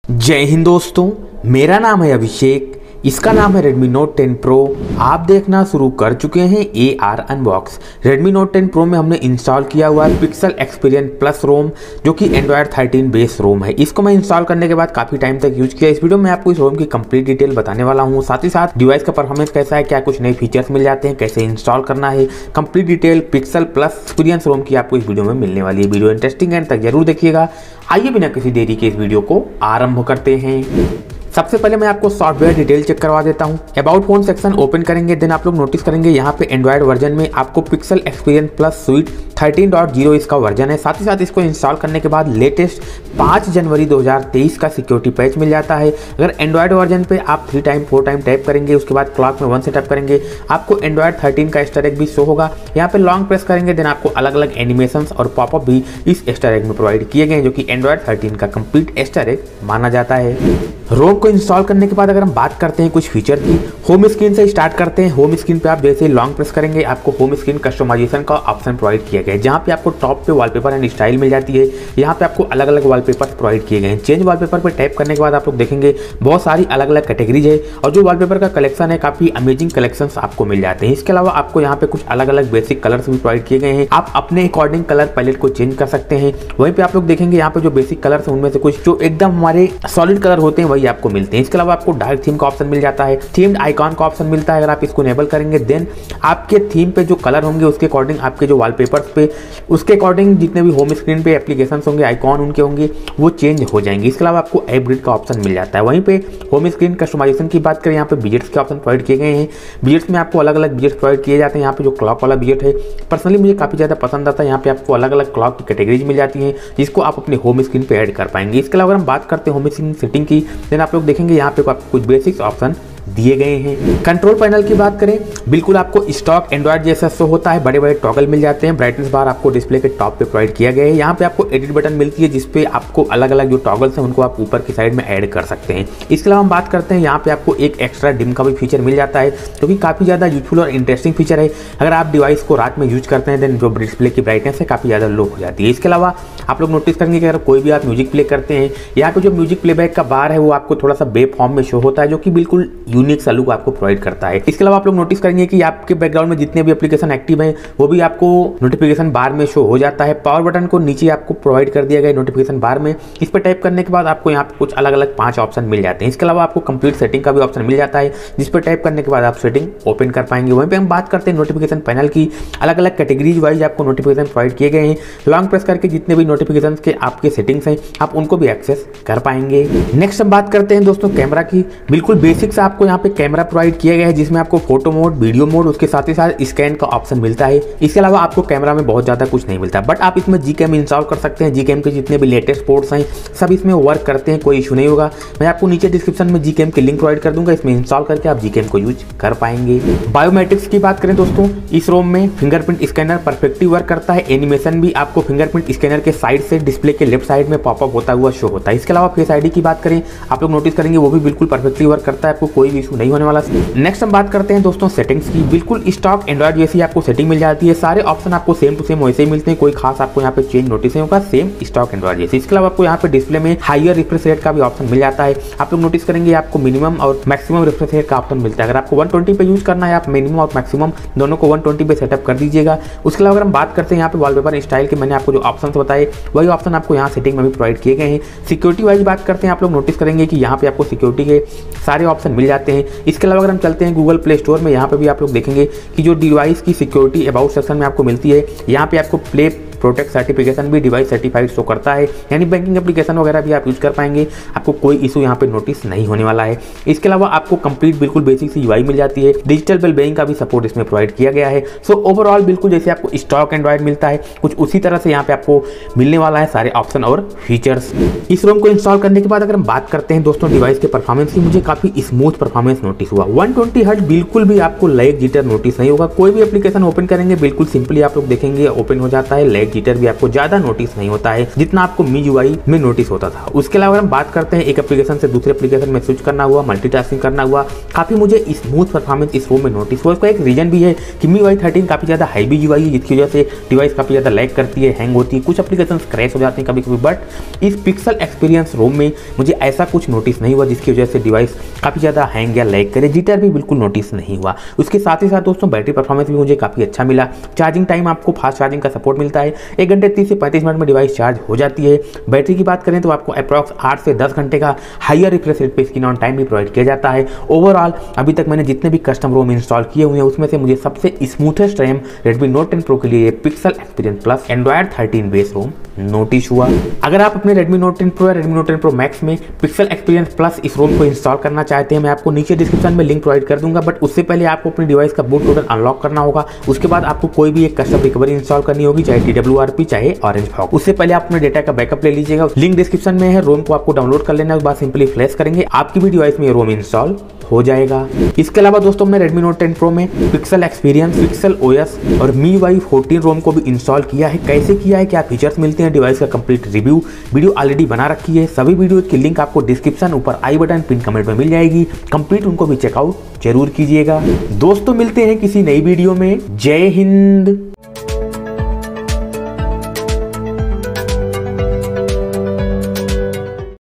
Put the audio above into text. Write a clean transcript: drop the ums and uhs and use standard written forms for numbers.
जय हिंद दोस्तों, मेरा नाम है अभिषेक। इसका नाम है Redmi Note 10 Pro। आप देखना शुरू कर चुके हैं AR unbox. Redmi Note 10 Pro में हमने इंस्टॉल किया हुआ है Pixel Experience Plus रोम, जो कि Android 13 बेस रोम है। इसको मैं इंस्टॉल करने के बाद काफी टाइम तक यूज किया। इस वीडियो में आपको इस रोम की कंप्लीट डिटेल बताने वाला हूँ। साथ ही साथ डिवाइस का परफॉर्मेंस कैसा है, क्या कुछ नए फीचर्स मिल जाते हैं, कैसे इंस्टॉल करना है, complete detail Pixel Plus experience ROM की आपको इस वीडियो में मिलने वाली है। वीडियो इंटरेस्टिंग एंड तक जरूर देखिएगा। आइए बिना किसी देरी के इस वीडियो को आरंभ करते हैं। सबसे पहले मैं आपको सॉफ्टवेयर डिटेल चेक करवा देता हूं। अबाउट फोन सेक्शन ओपन करेंगे, देन आप लोग नोटिस करेंगे यहाँ पे एंड्रॉइड वर्जन में आपको पिक्सल एक्सपीरियंस प्लस स्वीट 13.0 इसका वर्जन है। साथ ही साथ इसको इंस्टॉल करने के बाद लेटेस्ट 5 जनवरी 2023 का सिक्योरिटी पैच मिल जाता है। अगर एंड्रॉइड वर्जन पे आप 3 टाइम 4 टाइम टैप करेंगे, उसके बाद क्लॉक में 1 से टैप करेंगे, आपको एंड्रॉइड 13 का एस्टर एग भी शो होगा। यहाँ पे लॉन्ग प्रेस करेंगे, देन आपको अलग अलग एनिमेशंस और पॉपअप भी इस एस्टर एग में प्रोवाइड किए गए, जो कि एंड्रॉइड 13 का कंप्लीट एस्टर एग माना जाता है। रोम को इंस्टॉल करने के बाद अगर हम बात करते हैं कुछ फीचर की, होम स्क्रीन से स्टार्ट करते हैं। होम स्क्रीन पे आप जैसे लॉन्ग प्रेस करेंगे, आपको होम स्क्रीन कस्टमाइजेशन का ऑप्शन प्रोवाइड किया गया है, जहाँ पे आपको टॉप पे वॉलपेपर एंड स्टाइल मिल जाती है। यहाँ पे आपको अलग अलग वॉलपेपर प्रोवाइड किए गए हैं। चेंज वॉलपेपर पे टैप करने के बाद आप लोग देखेंगे बहुत सारी अलग अलग कैटेगरीज है, और जो वॉलपेपर का कलेक्शन है काफी अमेजिंग कलेक्शन आपको मिल जाते हैं। इसके अलावा आपको यहाँ पे कुछ अलग अलग बेसिक कलर्स भी प्रोवाइड किए गए हैं। आप अपने अकॉर्डिंग कलर पैलेट को चेंज कर सकते हैं। वहीं पे आप लोग देखेंगे यहाँ पे जो बेसिक कलर्स है उनमें से कुछ जो एकदम हमारे सॉलिड कलर होते हैं वही आपको मिलते हैं। इसके अलावा आपको डार्क थीम का ऑप्शन मिल जाता है, थीम्ड आइकॉन का ऑप्शन मिलता है। अगर आप इसको इनेबल करेंगे, देन आपके थीम पे जो कलर होंगे उसके अकॉर्डिंग आपके जो वॉलपेपर्स पे उसके अकॉर्डिंग जितने भी होम स्क्रीन पे एप्लीकेशंस होंगे, आइकॉन उनके होंगे, वो चेंज हो जाएंगे। इसके अलावा आपको ऐप ग्रिड का ऑप्शन मिल जाता है। वहीं पे होम स्क्रीन कस्टमाइजेशन की बात करें, यहाँ पे विजेट्स के ऑप्शन प्रोवाइड किए गए हैं। विजेट्स में आपको अलग अलग विजेट्स प्रोवाइड किए जाते हैं। यहाँ पे जो क्लॉक वाला विजेट है पर्सनली मुझे काफी ज्यादा पसंद आता है। यहाँ पे आपको अलग अलग क्लॉक की कैटेगरीज मिल जाती हैं, जिसको आप अपने होम स्क्रीन पे ऐड कर पाएंगे। इसके अलावा अगर हम बात करते हैं होम स्क्रीन सेटिंग की, देन आप लोग देखेंगे यहाँ पे आपको कुछ बेसिक्स ऑप्शन दिए गए हैं। कंट्रोल पैनल की बात करें, बिल्कुल आपको स्टॉक एंड्रॉइड जैसा शो होता है। बड़े बड़े टॉगल मिल जाते हैं। ब्राइटनेस बार आपको डिस्प्ले के टॉप पे प्रोवाइड किया गया है। यहाँ पे आपको एडिट बटन मिलती है, जिसपे आपको अलग अलग जो टॉगल्स हैं उनको आप ऊपर की साइड में ऐड कर सकते हैं। इसके अलावा हम बात करते हैं, यहाँ पे आपको एक एक्स्ट्रा डिम का भी फीचर मिल जाता है, जो कि काफी ज्यादा यूजफुल और इंटरेस्टिंग फीचर है। अगर आप डिवाइस को रात में यूज करते हैं, देन जो डिस्प्ले की ब्राइटनेस है काफी ज्यादा लो हो जाती है। इसके अलावा आप लोग नोटिस करेंगे कि अगर कोई भी आप म्यूजिक प्ले करते हैं, यहाँ पे जो म्यूजिक प्लेबैक का बार है वो आपको थोड़ा सा वेब फॉर्म में शो होता है, जो कि बिल्कुल यूनिक सा लुक आपको प्रोवाइड करता है। इसके अलावा आप लोग नोटिस करेंगे कि आपके बैकग्राउंड में जितने भी एप्लीकेशन एक्टिव हैं वो भी आपको नोटिफिकेशन बार में शो हो जाता है। पावर बटन को नीचे आपको प्रोवाइड कर दिया गया है नोटिफिकेशन बार में। इस पर टाइप करने के बाद आपको यहाँ पे कुछ अलग अलग 5 ऑप्शन मिल जाते हैं। इसके अलावा आपको कंप्लीट सेटिंग का भी ऑप्शन मिल जाता है, जिस पर टाइप करने के बाद आप सेटिंग ओपन कर पाएंगे। वहीं पे हम बात करते हैं नोटिफिकेशन पैनल की, अलग अलग कैटेगरीज वाइज आपको नोटिफिकेशन प्रोवाइड किए गए हैं। लॉन्ग प्रेस करके जितने भी नोटिफिकेशन के आपके सेटिंग्स हैं आप उनको भी एक्सेस कर पाएंगे। नेक्स्ट हम बात करते हैं दोस्तों कैमरा की। बिल्कुल बेसिक से आपको यहाँ पे कैमरा प्रोवाइड किया गया है, जिसमें आपको फोटो मोड, वीडियो मोड, उसके साथ ही साथ स्कैन का ऑप्शन मिलता है। इसके अलावा आपको कैमरा में बहुत ज्यादा कुछ नहीं मिलता, बट आप इसमें Gcam इंस्टॉल कर सकते हैं। Gcam के जितने भी लेटेस्ट पोर्ट्स हैं सब इसमें वर्क करते हैं, कोई इशू नहीं होगा। मैं आपको नीचे डिस्क्रिप्शन में Gcam की लिंक प्रोवाइड कर दूंगा, इसमें इंस्टॉल करके आप Gcam को यूज कर पाएंगे। बायोमेट्रिक्स की बात करें दोस्तों, इस रोम में फिंगरप्रिंट स्कैनर परफेक्टली वर्क करता है। एनिमेशन भी आपको फिंगरप्रिंट स्कैनर के साइड से डिस्प्ले के लेफ्ट साइड में पॉपअप होता हुआ शो होता है। इसके अलावा फेस आईडी की बात करें, आप लोग नोटिस करेंगे वो भी बिल्कुल परफेक्टली वर्क करता है, आपको कोई भी इशू नहीं होने वाला। नेक्स्ट हम बात करते हैं दोस्तों सेटिंग्स की। बिल्कुल स्टॉक एंड्रॉइड जैसी आपको सेटिंग मिल जाती है। सारे ऑप्शन आपको सेम टू सेम वैसे ही मिलते हैं, कोई खास आपको यहाँ पे चेंज नोटिस नहीं होगा, सेम स्टॉक एंड्रॉइड जैसे। इसके अलावा आपको यहाँ पे डिस्प्ले में हायर रिफ्रेश रेट का भी ऑप्शन मिल जाता है। आप लोग नोटिस करेंगे आपको मिनिमम और मैक्सिमम रिफ्रेश रेट का ऑप्शन मिलता है। अगर आपको 120 पे यूज करना है, आप मिनिमम और मैक्सिमम दोनों को 120 पे सेटअप कर दीजिएगा। उसके अलावा अगर हम बात करते हैं यहाँ पे वॉलपेपर स्टाइल के, मैंने आपको जो ऑप्शन बताए वही ऑप्शन आपको यहाँ सेटिंग में भी प्रोवाइड किए गए हैं। सिक्योरिटी वाइज बात करते हैं, आप लोग नोटिस करेंगे कि यहाँ पे आपको सिक्योरिटी के सारे ऑप्शन मिल जाते हैं। इसके अलावा अगर हम चलते हैं गूगल प्ले स्टोर में, यहाँ पे भी आप लोग देखेंगे कि जो डिवाइस की सिक्योरिटी अबाउट सेक्शन में आपको मिलती है, यहाँ पे आपको प्ले प्रोटेक्ट सर्टिफिकेशन भी डिवाइस सर्टिफाइड शो करता है, यानी बैंकिंग एप्लीकेशन वगैरह भी आप यूज कर पाएंगे, आपको कोई इशू यहाँ पे नोटिस नहीं होने वाला है। इसके अलावा आपको कंप्लीट बिल्कुल बेसिक सी यूआई मिल जाती है। डिजिटल वेल बीइंग का भी सपोर्ट इसमें प्रोवाइड किया गया है। सो ओवरऑल बिल्कुल जैसे आपको स्टॉक एंड्रॉइड मिलता है, कुछ उसी तरह से यहाँ पे आपको मिलने वाला है सारे ऑप्शन और फीचर्स। इस रोम को इंस्टॉल करने के बाद अगर हम बात करते हैं दोस्तों डिवाइस के परफॉर्मेंस की, मुझे काफी स्मूथ परफॉर्मेंस नोटिस हुआ। 120 हर्ट्ज बिल्कुल भी आपको लैग जिटर नोटिस नहीं होगा। कोई भी एप्लीकेशन ओपन करेंगे बिल्कुल सिंपली आप लोग देखेंगे ओपन हो जाता है, लैग लाइट जिटर भी आपको ज्यादा नोटिस नहीं होता है जितना आपको MIUI में नोटिस होता था। उसके अलावा हम बात करते हैं एक एप्लीकेशन से दूसरे एप्लीकेशन में स्विच करना हुआ, मल्टीटास्किंग करना हुआ, काफी मुझे स्मूथ परफॉर्मेंस इस रोम में नोटिस हुआ। इसका एक रीजन भी है कि MIUI 13 काफी ज्यादा हाई UI है, जिसकी वजह से डिवाइस काफी ज्यादा लैग करती है, हैंग होती है, कुछ एप्लीकेशन क्रैश हो जाते हैं कभी कभी। बट इस पिक्सल एक्सपीरियंस रोम में मुझे ऐसा कुछ नोटिस नहीं हुआ जिसकी वजह से डिवाइस काफी ज्यादा हैंग या लैग करे। जिटर भी बिल्कुल नोटिस नहीं हुआ। उसके साथ ही साथ दोस्तों बैटरी परफॉर्मेंस भी मुझे काफी अच्छा मिला। चार्जिंग टाइम आपको फास्ट चार्जिंग का सपोर्ट मिलता है, 1 घंटे 30 से 35 मिनट में डिवाइस चार्ज हो जाती है। बैटरी की बात करें तो आपको अप्रॉक्स 8 से 10 घंटे का हायर रिफ्रेश रेट पे स्क्रीन ऑन टाइम भी प्रोवाइड किया जाता है। ओवरऑल अभी तक मैंने जितने भी कस्टम रोम इंस्टॉल किए हुए हैं उसमें से मुझे सबसे smoothest RAM Redmi Note 10 Pro के लिए Pixel experience plus Android 13 base ROM notice हुआ। अगर आप अपने Redmi Note 10 Pro या Redmi Note 10 Pro Max में पिक्सल एक्सपीरियंस प्लस इस रोम को इंस्टॉल करना चाहते हैं, मैं आपको नीचे डिस्क्रिप्शन में लिंक प्रोवाइड कर दूंगा। बट उससे पहले आपको अपनी डिवाइस का बूट लोडर अनलॉक करना होगा। उसके बाद आपको कोई भी एक कस्टम रिकवरी इंस्टॉल करनी होगी, चाहे TWRP चाहे ऑरेंज फॉग। उससे पहले आप अपने डेटा का बैकअप ले लीजिएगा, लिंक डिस्क्रिप्शन में है। रोम को आपको डाउनलोड कर लेना है, उसके बाद सिंपली फ्लैश करेंगे, आपकी भी डिवाइस में रोम इंस्टॉल हो जाएगा। इसके अलावा दोस्तों मैं Redmi Note 10 Pro में पिक्सल एक्सपीरियंस, पिक्सल OS और MIUI 14 रोम को भी इंस्टॉल किया है। कैसे किया है, क्या फीचर्स मिलते हैं, डिवाइस का कंप्लीट रिव्यू वीडियो ऑलरेडी बना रखी है। सभी वीडियो की लिंक आपको डिस्क्रिप्शन, ऊपर आई बटन, पिन कमेंट में मिल जाएगी। कंप्लीट उनको भी चेकआउट जरूर कीजिएगा। दोस्तों मिलते हैं किसी नई वीडियो में। जय हिंद।